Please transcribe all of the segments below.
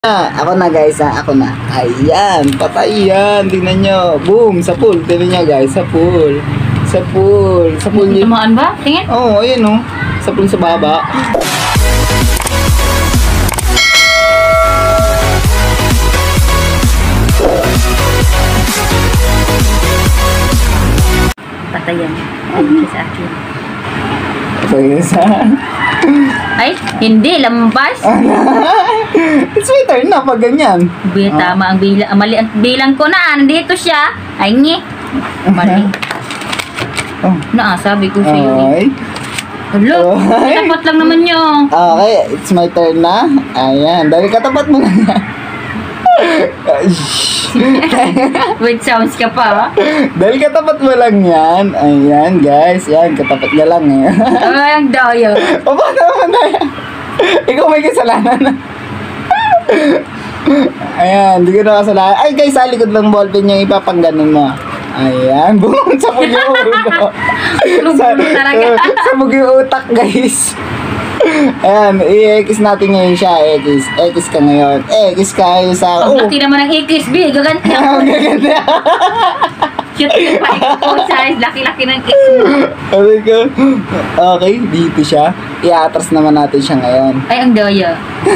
Ako na guys ako na. Ayan, patay yan. Tingnan nyo. Boom, sa pool. Tingnan nyo guys, sa pool. Sa pool. Sa pool yun. Tumaan ba? Tingin? Oo, oh, ayan oh. Sa pool sa baba. Patayan. Ay, sa akin. Patay sa... Ay, hindi. Lampas. It's my turn na pag ganyan. Tama ang bilang. Mali ang bilang ko na. Nandito siya. Ay, ngi. Mali. Oh. Sabi ko sa'yo. Okay. Hello. Okay. Katapat lang naman nyo. Okay, it's my turn na. Ayan, dahil katapat mo na yan. Wait, sounds ka pa. Dahil katapat mo lang yan. Ayan guys, yan, katapat ka lang eh. Ay, ang daya. O ba naman na yan? Ikaw may kasalanan. Ayan, di ko na kasalanan. Ay guys, sa likod ng ballpen yung ipapangganon mo. Ayan, boom, sabog yung ulo. Sabog yung utak guys. Ayan, i-X natin ngayon siya. X ka ngayon. X ka ngayon sa... Ang laki naman ng XB. Gaganti ako. Gaganti ako. Cute yung pa size. Laki-laki ng X mo. Okay, dito siya. I-atras naman natin siya ngayon. Ay, ang daya.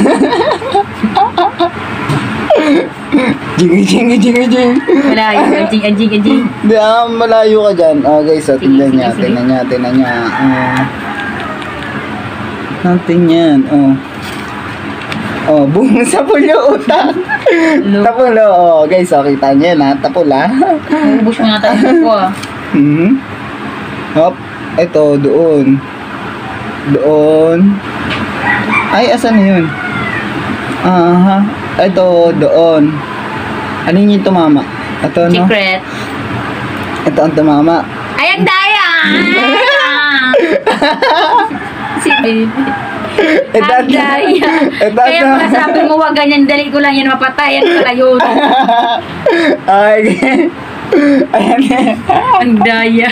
Jing. Malayo. Anjing. Hindi, malayo ka dyan. Okay, so tingnan niya. Sige. Tingnan niya. Natin yan. Boom, sapul yung utak. Tapul, guys, kita niyo yan, ha? Tapul, ha? Ubus mo nga tayo ko, ah. Hop, ito, doon. Ay, asan na yun? Ito, doon. Ano yung tumama? Ito, no? Secret. Ito ang tumama. Ay, ang daya! Si baby. Ang daya. Kaya pala sabi mo, wag ganyan, dali ko lang yan mapatay. Yan pala yun. Okay. Ayan. Ang daya.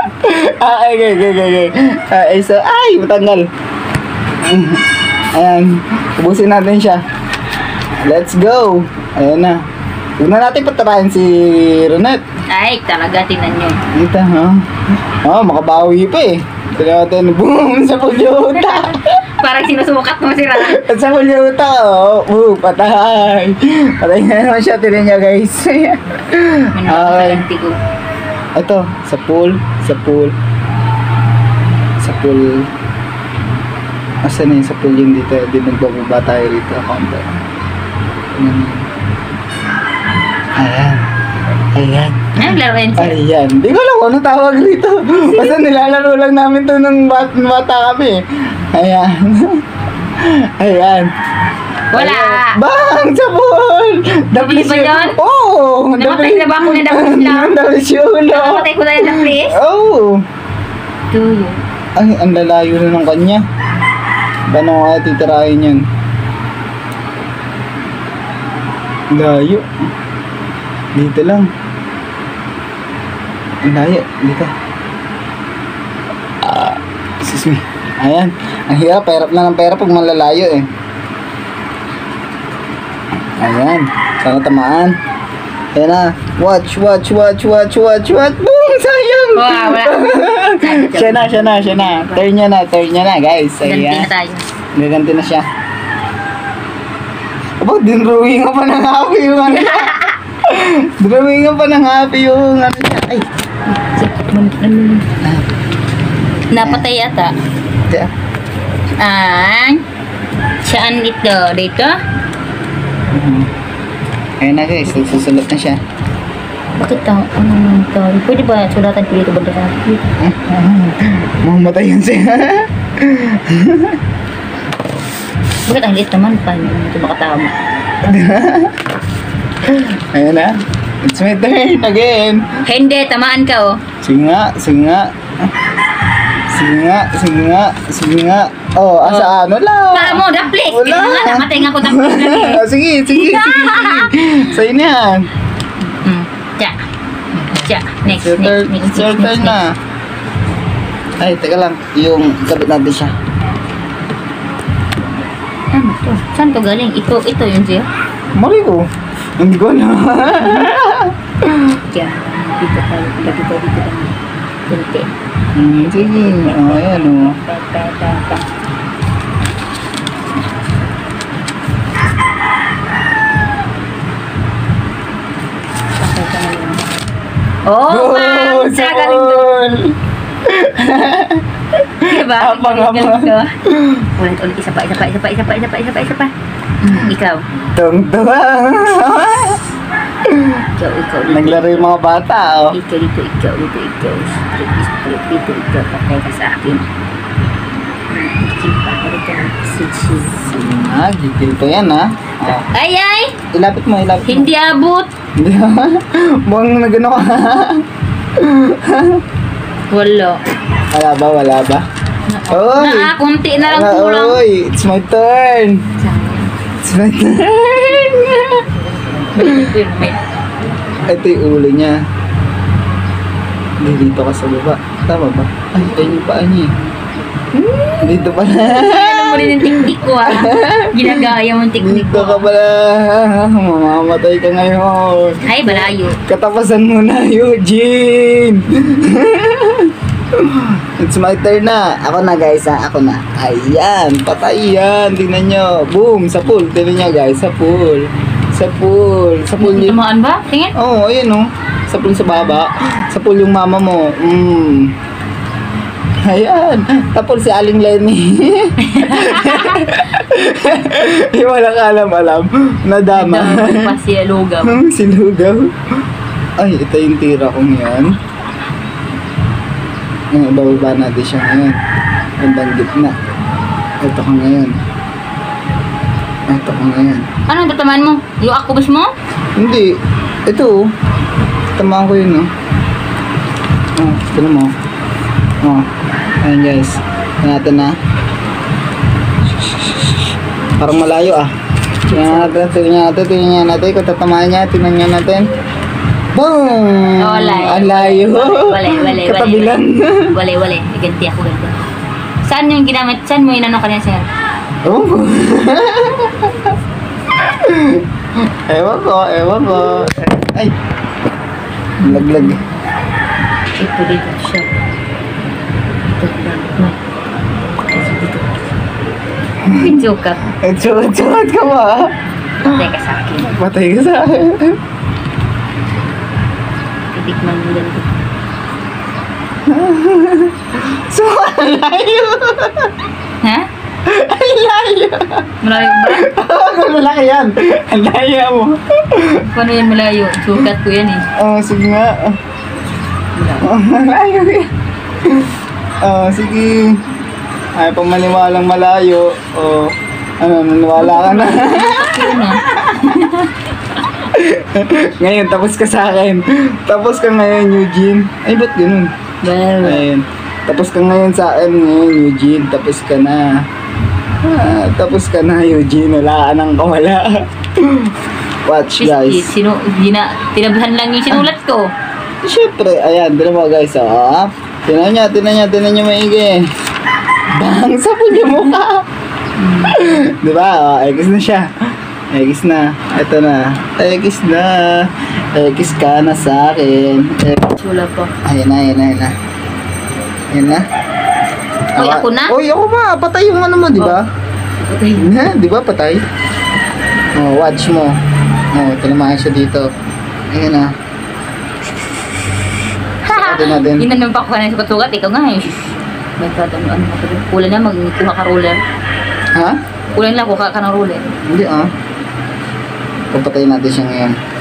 Okay. So, matanggal. Ayan. Ubusin natin siya. Let's go. Ayan na. Huwag na natin patarayan si Ronette. Ay, talaga, tingnan nyo. Ito, ha? Makabawi pa eh. Tignan natin, boom, sa pulyuta. Parang sinusukat mo si Rana. At sa pulyuta, boom, patay. Patay na naman siya, tignan niya guys. Okay. Ito, sa pool. Asan na yung sa pool yun dito? Di magbababa tayo rito. Ayan. Anong laruin siya? Ayan. Di ko alam kung ano tawag rito. Basta nilalaro lang namin to nung bata kami. Ayan. Wala. Bang! Sa pool! Nabili ba yun? Oo! Namatay na ba ako ng dablis lang? Dablis yung ulo. Namatay ko na yung dablis? Oo! Tuyo. Ay, ang lalayo na ng kanya. Paano ko kaya titirahin yun? Layo. Dito lang. Ang layo. Dito. Excuse me. Ayan. Ang hirap na ng pera pag malalayo eh. Ayan. Sana tamaan. Ayan na. Watch. Boom! Sayang! Wala. Siya na. Turn niya na guys. Ganti Ayan. na tayo. Gaganti na siya. Aba, dinrawing pa ng happy yung ano. Drawing pa ng happy yung ano niya. Ay. Napatay yata. Kaya. Saan ito? Dito? Ayun na guys, susulat na siya. Bakit tayo? Pwede ba sulatan ko dito banda sa akin? Mamatay yan siya. Bakit ang liit naman? Paano ito makatama? Ayun na. It's my turn again. Hindi, tamaan ka oh. Sige nga. Asa ano lang. Para mo, daplis. Wala. Kaya nga, namatay nga ako daplis na eh. Sige. Sa'yo na yan. Next. It's your turn na. Ay, teka lang. Yung kabit natin siya. Ano to? Saan to galing? Ito yun siya. Mali ko. Hindi ko na. Kaya, dito tayo. Dito lang. Kunti. Sige. Oh, ayan o. Oh, man! Sa galing doon. Diba? Abang-abang. Ulit. Isa pa. Ikaw. Tung-tunga. Ikaw. Naglaro yung mga bata, oh. Ikaw. Dito, ikaw. Patay ka sa akin. Gigil pa yan, ha? Oh. Ay! Ilapit mo. Hindi abot. Hindi, ha? Mukhang nagano ka. Wala. Wala ba? Oy! Kunti na lang kulang. Oy, it's my turn. Ito yung ulo niya. Dito ka sa baba. Tama ba? Ay, ayun yung paa niya. Dito pala. Ano mo rin yung teknik ko, ha? Ginagaya mo yung teknik Dito ko. ka pala. Mamamatay ka ngayon. Ay, balayo. Katapasan mo na, Eugene. It's my turn na. Ako na, guys, ha? Ako na. Ayan, patay yan. Tingnan nyo. Boom, sa pool. Tingnan nyo, guys, sa pool. Sa pool niyo. Tumaan ba? Tingin. Oo, ayan, oh. Sa pool sa baba. Sa pool yung mama mo. Ayan. Tapos si Aling Lenny. Yung walang alam-alam. Nadama. Pa si Lugaw. Si Lugaw. Ay, ito yung tira kong yan. Ngayon, bababa natin siya ngayon. Bandang gitna. Ito ko ngayon. Ano ang tatamaan mo? Yung akubos mo? Hindi. Ito, oh. Tamaan ko yun, oh. Oh, tignan mo. Oh. Ayan, guys. Tingnan na. Parang malayo, ah. Tingnan natin. Kung tatamaan niya, tingnan niya natin. Boom! Oh, Ang layo. Walay. Katabilan. Walay. Ganti ako. Saan yung ginamit? Saan mo inano kanina, sir? Ewan ko. Ay! Laglag. Ito dito siya. Ito. Joke ka. Tsukot ka ba? Patay ka sa akin. Patay ka sa akin. Titikman mo lang ito. So, ang layo. Ha? Ang layo. Malayo ba? Malaki yan. Ang layo mo. Paano yan malayo? Sukat ko yan eh. Sige nga. Malayo yan. Sige. Ay, pang maniwalang malayo. Naniwala ka na. Yun na. Ngayon, tapos ka sa akin. Tapos ka ngayon, Eugene. Ay, ba't ganun? Ayun. Tapos ka ngayon sa akin ngayon, Eugene. Tapos ka na. Tapos ka na, Eugene. Wala ka nang kawala. Watch, guys. Tinabhan lang yung sinulat ko. Siyempre, ayan. Tinan mo, guys. Tinan nyo maigi. Bang! Sapon yung mukha. Diba? Egis na siya. Egis na. Ito na. Egis na. Egis ka na sa akin. Wala pa. Ayan na. Uy, ako na? Uy, ako ba? Patay yung ano mo, di ba? Okay. Di ba patay? Watch mo. Tinamahan siya dito. Ayan na. Sukatin natin. Ginanong pa ko na sukat-sukat. Ikaw nga eh. May ano. Kulang na magkuha ka ruler. Ha? Kulang lang kuha ka ng ruler. Hindi, papatayin natin siya ngayon.